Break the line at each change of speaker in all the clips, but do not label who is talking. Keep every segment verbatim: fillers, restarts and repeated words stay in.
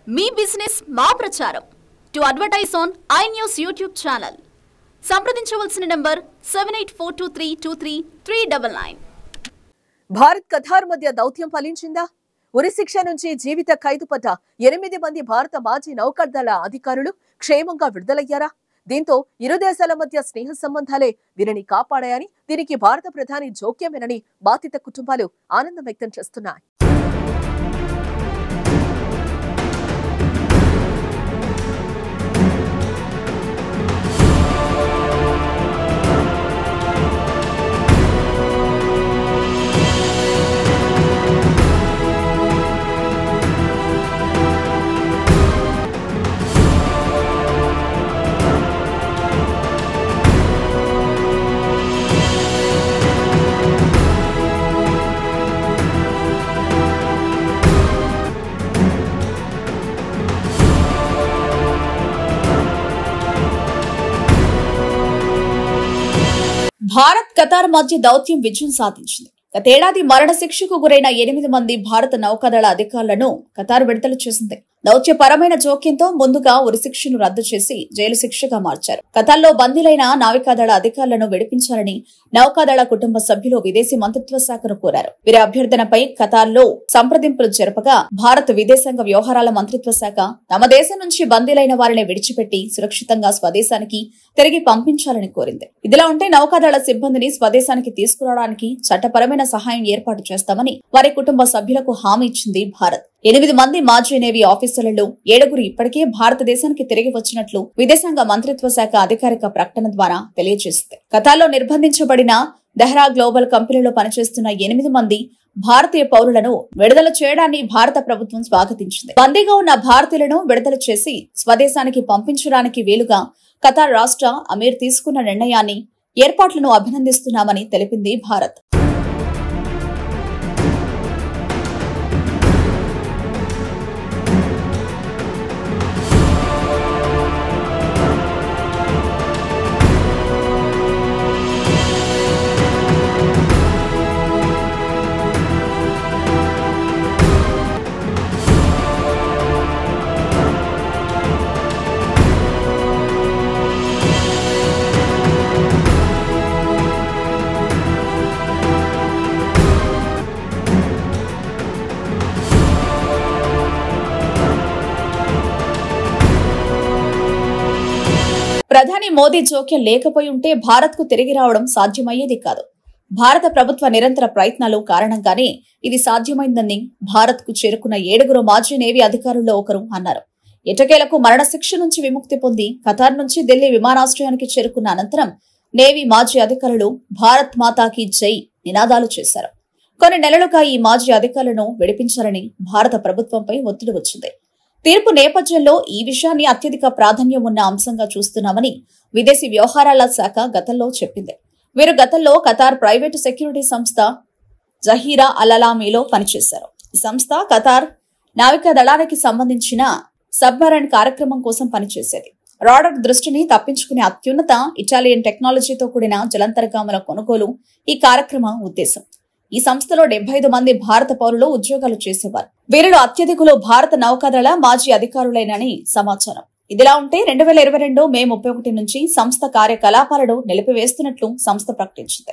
మీ business మా ప్రచారం to advertise on I News YouTube channel సంప్రదించవలసిన number seven eight four two three two three three nine nine.
Bharat Qatar మధ్య దౌత్యం ఫలించిందా? ఉరి శిక్ష నుంచి జీవిత ఖైదు పడ్డ ఎనిమిది మంది భారత మాజీ నౌకాదళ అధికారులు క్షేమంగా విడుదలయ్యారా? దీంతో ఇరు దేశాల మధ్య స్నేహ సంబంధాలే వీరిని కాపాడాయని, దీనికి భారత ప్రధాని జోక్యమేనని బాధిత కుటుంబాలు ఆనందం వ్యక్తం చేస్తున్నాయి.
భారత్ ఖతార్ మధ్య దౌత్యం విజయం సాధించింది. గతేడాది మరణ శిక్షకు గురైన ఎనిమిది మంది భారత నౌకాదళ అధికారులను ఖతార్ విడుదల చేసింది. దౌత్యపరమైన జోక్యంతో ముందుగా ఉరిశిక్షను రద్దు చేసి జైలు శిక్షగా మార్చారు. ఖతార్లో బందీలైన నావికాదళ అధికారులను విడిపించాలని నౌకాదళ కుటుంబ సభ్యులు విదేశీ మంత్రిత్వ శాఖను కోరారు. వీరి అభ్యర్థనపై ఖతార్లో సంప్రదింపులు జరపగా భారత విదేశాంగ వ్యవహారాల మంత్రిత్వ శాఖ తమ దేశం నుంచి బందీలైన వారిని విడిచిపెట్టి సురక్షితంగా స్వదేశానికి తిరిగి పంపించాలని కోరింది. ఇదిలా ఉంటే నౌకాదళ సిబ్బందిని స్వదేశానికి తీసుకురావడానికి చట్టపరమైన సహాయం ఏర్పాటు చేస్తామని వారి కుటుంబ సభ్యులకు హామీ ఇచ్చింది భారత్. ఎనిమిది మంది మాజీ నేవీ ఆఫీసర్లలో ఏడుగురు ఇప్పటికే భారతదేశానికి తిరిగి వచ్చినట్లు విదేశాంగ మంత్రిత్వ శాఖ అధికారిక ప్రకటన ద్వారా తెలియజేసింది. ఖతార్లో నిర్బంధించబడిన దెహ్రా గ్లోబల్ కంపెనీలో పనిచేస్తున్న ఎనిమిది మంది భారతీయ పౌరులను విడుదల చేయడాన్ని భారత ప్రభుత్వం స్వాగతించింది. బందీగా ఉన్న భారతీయులను విడుదల చేసి స్వదేశానికి పంపించడానికి వీలుగా ఖతార్ రాష్ట్ర అమీర్ తీసుకున్న నిర్ణయాన్ని, ఏర్పాట్లను అభినందిస్తున్నామని తెలిపింది భారత్. ప్రధాని మోదీ జోక్యం లేకపోయి ఉంటే భారత్ కు తిరిగి రావడం సాధ్యమయ్యేది కాదు. భారత ప్రభుత్వ నిరంతర ప్రయత్నాలు కారణంగానే ఇది సాధ్యమైందని భారత్ కు చేరుకున్న ఏడుగురు మాజీ నేవీ అధికారుల్లో ఒకరు అన్నారు. ఎటకేలకు మరణశిక్ష నుంచి విముక్తి పొంది ఖతార్ నుంచి ఢిల్లీ విమానాశ్రయానికి చేరుకున్న అనంతరం నేవీ మాజీ అధికారులు భారత్ మాతాకి జై నినాదాలు చేశారు. కొన్ని నెలలుగా ఈ మాజీ అధికారులను విడిపించాలని భారత ప్రభుత్వంపై ఒత్తిడి వచ్చింది. తీర్పు నేపథ్యంలో ఈ విషయాన్ని అత్యధిక ప్రాధాన్యం ఉన్న అంశంగా చూస్తున్నామని విదేశీ వ్యవహారాల శాఖ గతంలో చెప్పింది. వీరు గతంలో ఖతార్ ప్రైవేటు సెక్యూరిటీ సంస్థ జహీరా అల్ అలామీలో పనిచేశారు. ఈ సంస్థ ఖతార్ నావికా దళానికి సంబంధించిన సబ్మరైన్ కార్యక్రమం కోసం పనిచేసేది. రాడర్ దృష్టిని తప్పించుకునే అత్యున్నత ఇటాలియన్ టెక్నాలజీతో కూడిన జలంతర్గాముల కొనుగోలు ఈ కార్యక్రమం ఉద్దేశం. ఈ సంస్థలో డెబ్బై ఐదు మంది భారత పౌరులు ఉద్యోగాలు చేసేవారు. వీరిలో అత్యధికులు భారత నౌకాదళ మాజీ అధికారులేనని సమాచారం. ఇదిలా ఉంటే రెండు వేల ఇరవై రెండు మే ముప్పై ఒకటి నుంచి సంస్థ కార్యకలాపాలను నిలిపివేస్తున్నట్లు సంస్థ ప్రకటించింది.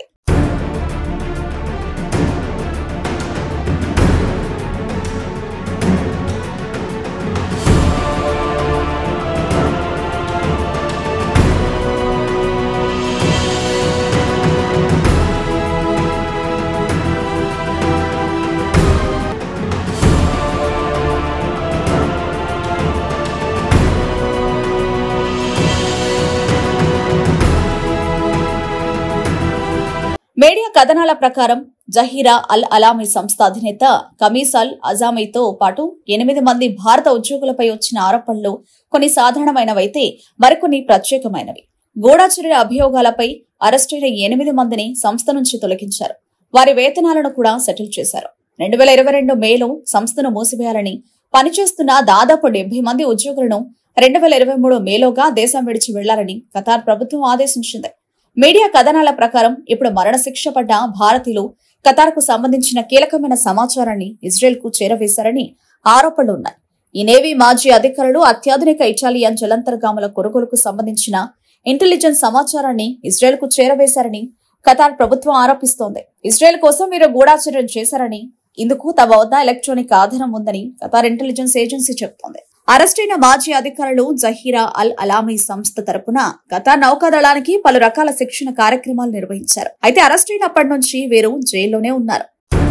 మీడియా కథనాల ప్రకారం జహీరా అల్ అలామీ సంస్థ అధినేత కమీస్ అల్ అజామీతో పాటు ఎనిమిది మంది భారత ఉద్యోగులపై వచ్చిన ఆరోపణలు కొన్ని సాధారణమైనవైతే మరికొన్ని ప్రత్యేకమైనవి. గూఢచర్య అభియోగాలపై అరెస్టైన ఎనిమిది మందిని సంస్థ నుంచి తొలగించారు. వారి వేతనాలను కూడా సెటిల్ చేశారు. రెండు వేల ఇరవై రెండు మేలో సంస్థను మూసివేయాలని పనిచేస్తున్న దాదాపు డెబ్బై మంది ఉద్యోగులను రెండు వేల ఇరవై మూడు మేలోగా దేశం విడిచి వెళ్లాలని ఖతార్ ప్రభుత్వం ఆదేశించింది. మీడియా కథనాల ప్రకారం ఇప్పుడు మరణశిక్ష పడ్డ భారతీయులు ఖతార్ కు సంబంధించిన కీలకమైన సమాచారాన్ని ఇజ్రాయెల్ కు చేరవేశారని ఆరోపణలున్నాయి. ఈ నేవీ మాజీ అధికారులు అత్యాధునిక ఇటాలియన్ జలంతర్గాముల కొనుగోలుకు సంబంధించిన ఇంటెలిజెన్స్ సమాచారాన్ని ఇజ్రాయెల్ కు చేరవేశారని ఖతార్ ప్రభుత్వం ఆరోపిస్తోంది. ఇజ్రాయెల్ కోసం వీరు గూఢాచర్యం చేశారని, ఇందుకు తమ వద్ద ఎలక్ట్రానిక్ ఆధారం ఉందని ఖతార్ ఇంటెలిజెన్స్ ఏజెన్సీ చెబుతోంది. అరెస్టైన మాజీ అధికారులు జహీరా అల్ అలామీ సంస్థ తరపున ఖతార్ నౌకాదళానికి పలు రకాల శిక్షణ కార్యక్రమాలు నిర్వహించారు. అయితే అరెస్టైనప్పటి నుంచి వీరు జైల్లోనే ఉన్నారు.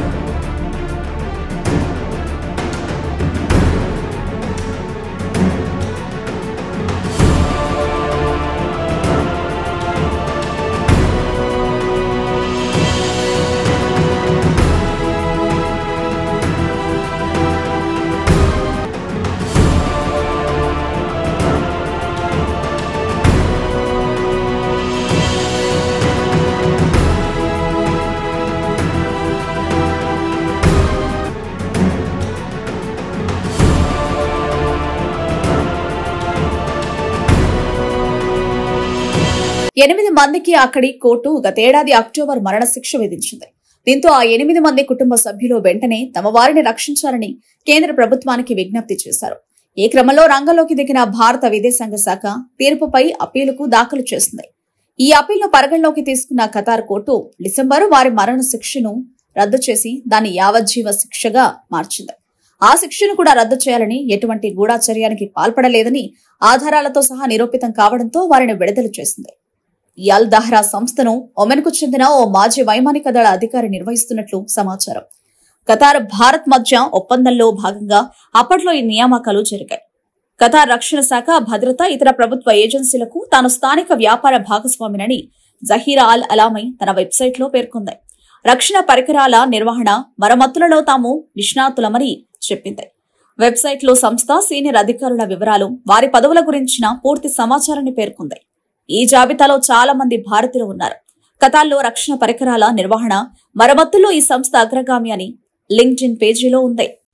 ఎనిమిది మందికి అక్కడి కోర్టు గతేడాది అక్టోబర్ మరణశిక్ష విధించింది. దీంతో ఆ ఎనిమిది మంది కుటుంబ సభ్యులు వెంటనే తమ వారిని రక్షించాలని కేంద్ర ప్రభుత్వానికి విజ్ఞప్తి చేశారు. ఈ క్రమంలో రంగంలోకి దిగిన భారత విదేశాంగ శాఖ తీర్పుపై అప్పీలుకు దాఖలు చేసింది. ఈ అప్పీల్ను పరిగణలోకి తీసుకున్న ఖతార్ కోర్టు డిసెంబరు వారి మరణ శిక్షను రద్దు చేసి దాన్ని యావజ్జీవ శిక్షగా మార్చింది. ఆ శిక్షను కూడా రద్దు చేయాలని, ఎటువంటి గూఢాచర్యానికి పాల్పడలేదని ఆధారాలతో సహా నిరూపితం కావడంతో వారిని విడుదల చేసింది. ఈ అల్ దహ్రా సంస్థను ఒమెన్ కు చెందిన ఓ మాజీ వైమానిక దళ అధికారి నిర్వహిస్తున్నట్లు సమాచారం. ఖతార్ భారత్ మధ్య ఒప్పందంలో భాగంగా అప్పట్లో ఈ నియామకాలు జరిగాయి. ఖతార్ రక్షణ శాఖ, భద్రత, ఇతర ప్రభుత్వ ఏజెన్సీలకు తాను స్థానిక వ్యాపార భాగస్వామినని జహీరా అల్ అలామీ తన వెబ్సైట్ లో పేర్కొంది. రక్షణ పరికరాల నిర్వహణ, మరమ్మతులలో తాము నిష్ణాతులమని చెప్పింది. వెబ్సైట్ లో సంస్థ సీనియర్ అధికారుల వివరాలు, వారి పదవుల గురించిన పూర్తి సమాచారాన్ని పేర్కొంది. ఈ జాబితాలో చాలా మంది భారతీయులు ఉన్నారు. ఖతార్లో రక్షణ పరికరాల నిర్వహణ, మరమ్మతుల్లో ఈ సంస్థ అగ్రగామి అని లింక్డ్ఇన్ పేజీలో ఉంది.